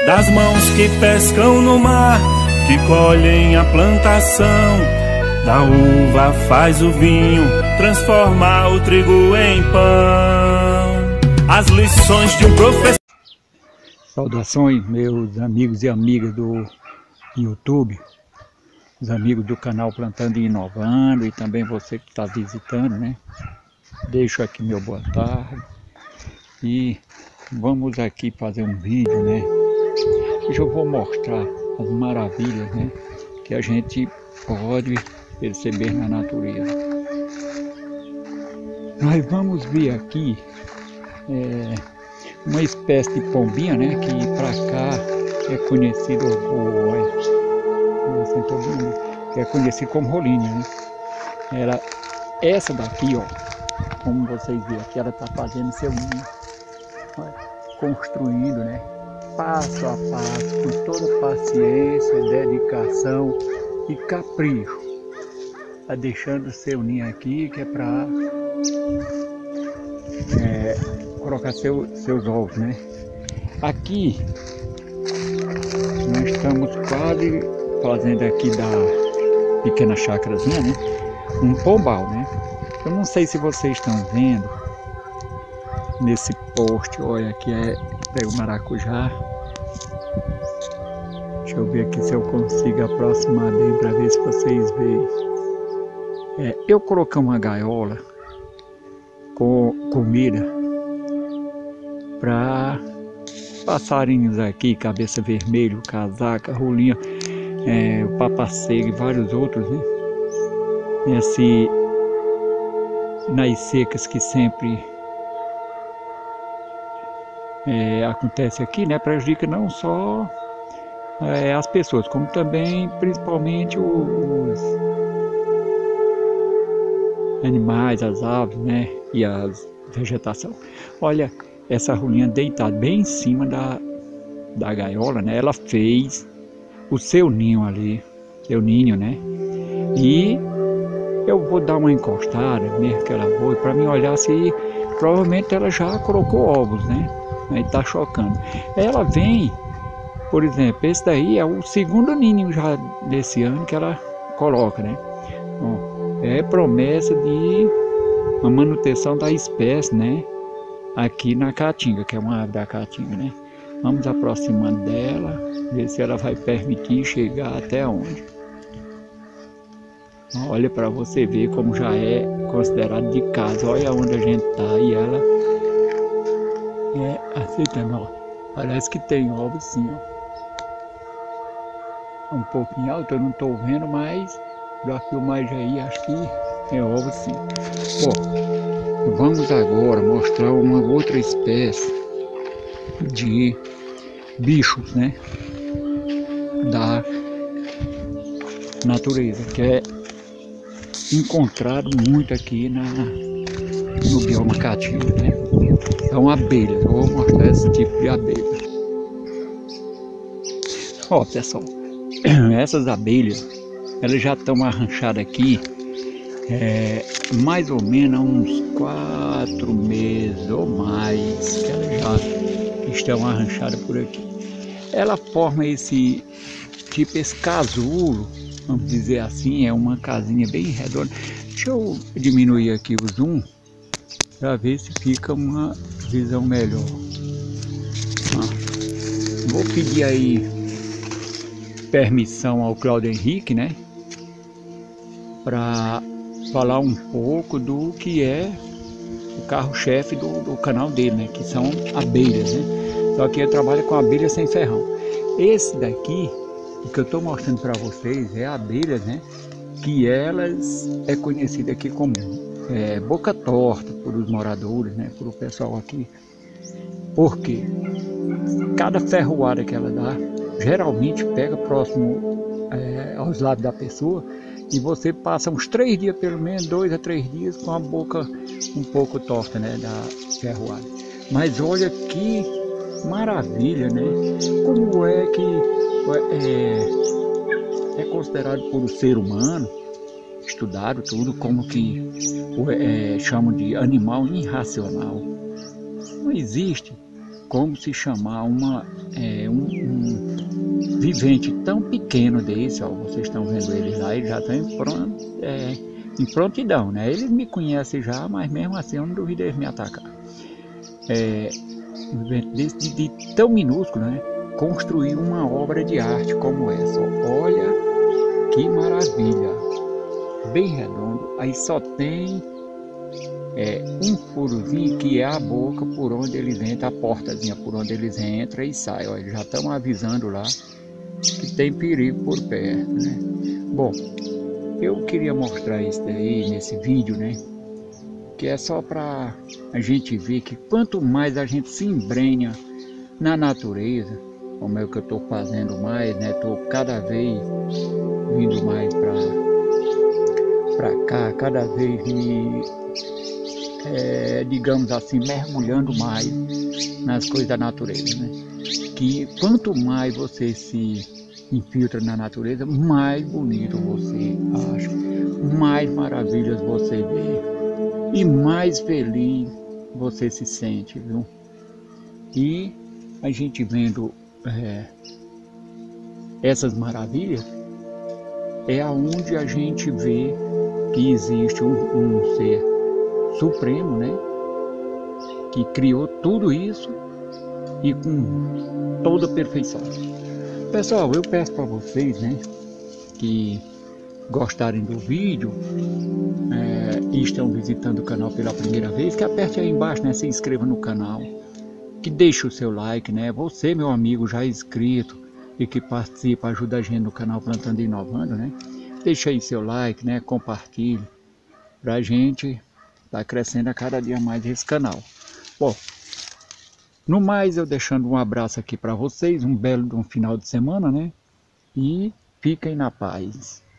das mãos que pescam no mar, que colhem a plantação. Da uva faz o vinho, transforma o trigo em pão. As lições de um professor. Saudações, meus amigos e amigas do YouTube, os amigos do canal Plantando e Inovando, e também você que está visitando, né? Deixo aqui meu boa tarde e vamos aqui fazer um vídeo, né? Hoje eu vou mostrar as maravilhas, né, que a gente pode perceber na natureza. Nós vamos ver aqui uma espécie de pombinha, né, que para cá é conhecido que é conhecido como rolinha, né? Essa daqui, ó, como vocês veem aqui, ela está fazendo seu ninho, construindo, né, passo a passo, com toda paciência, dedicação e capricho. Está deixando seu ninho aqui, que é para colocar seus ovos, né? Aqui nós estamos quase fazendo aqui da pequena chácarazinha, né, um pombal, né? Eu não sei se vocês estão vendo nesse poste, olha, aqui é o maracujá. Deixa eu ver aqui se eu consigo aproximar bem para ver se vocês veem. Eu coloquei uma gaiola com comida para passarinhos aqui, cabeça vermelho, casaca, rolinha, o papacego e vários outros, né? Nas secas que sempre acontece aqui, né? Prejudica não só as pessoas, como também principalmente os animais, as aves, né, e a vegetação. Olha essa rolinha deitada bem em cima da gaiola, né? Ela fez o seu ninho ali, seu ninho, né? E eu vou dar uma encostada, mesmo que ela voe, para mim olhar se provavelmente ela já colocou ovos, né? Aí tá chocando. Ela vem, por exemplo, esse daí é o segundo ninho já desse ano que ela coloca, né? Bom, é promessa de uma manutenção da espécie, né? Aqui na caatinga, que é uma ave da caatinga, né? Vamos aproximando dela, ver se ela vai permitir chegar até onde. Olha para você ver como já é considerado de casa. Olha onde a gente tá e ela aceitando, ó. Parece que tem ovos sim, ó. Um pouquinho alto, eu não estou vendo, mas da filmagem aí acho que tem ovo sim. Ó, vamos agora mostrar uma outra espécie de bichos, né, da natureza, que é encontrado muito aqui no bioma caatinga, né? São abelhas. Eu vou mostrar esse tipo de abelha. Ó, pessoal, essas abelhas, elas já estão arranchadas aqui mais ou menos há uns 4 meses ou mais que elas já estão arranchadas por aqui. Ela forma esse casulo, vamos dizer assim, é uma casinha bem redonda. Deixa eu diminuir aqui o zoom para ver se fica uma visão melhor. Vou pedir aí permissão ao Claudio Henrique, né, para falar um pouco do que é o carro-chefe do canal dele, né, que são abelhas, né? Só que ele trabalha com abelhas sem ferrão. Esse daqui, o que eu estou mostrando para vocês, é abelhas, né, que elas é conhecida aqui como boca torta por os moradores, né, por o pessoal aqui. Porque cada ferroada que ela dá, geralmente pega próximo aos lábios da pessoa, e você passa uns 3 dias, pelo menos 2 a 3 dias, com a boca um pouco torta, né, da ferroada. Mas olha que maravilha, né? Como é que é considerado por o ser humano, estudado tudo, como que chamam de animal irracional. Não existe como se chamar um vivente tão pequeno desse, ó, vocês estão vendo ele lá, ele já está em prontidão, né? Eles me conhecem já, mas mesmo assim eu não duvido eles me atacar. Um vivente desse de tão minúsculo, né? Construir uma obra de arte como essa, ó. Olha que maravilha, bem redondo, aí só tem um furozinho que é a boca por onde eles entram, a portazinha por onde eles entram e saem. Ó, eles já estão avisando lá que tem perigo por perto, né? Bom, eu queria mostrar isso daí nesse vídeo, né? Que é só para a gente ver que quanto mais a gente se embrenha na natureza, como é o que eu estou fazendo mais, né? Estou cada vez vindo mais para cá, cada vez digamos assim, mergulhando mais nas coisas da natureza, né? Que quanto mais você se infiltra na natureza, mais bonito você acha, mais maravilhas você vê e mais feliz você se sente, viu? E a gente vendo essas maravilhas é aonde a gente vê que existe um ser supremo, né? Que criou tudo isso e com toda perfeição. Pessoal, eu peço para vocês, né, que gostarem do vídeo e estão visitando o canal pela primeira vez, que aperte aí embaixo, né, se inscreva no canal, que deixe o seu like, né? Você, meu amigo já inscrito e que participa, ajuda a gente no canal Plantando e Inovando, né? Deixa aí seu like, né? Compartilhe pra gente tá crescendo a cada dia mais esse canal. Bom, no mais eu deixando um abraço aqui para vocês, um belo final de semana, né? E fiquem na paz.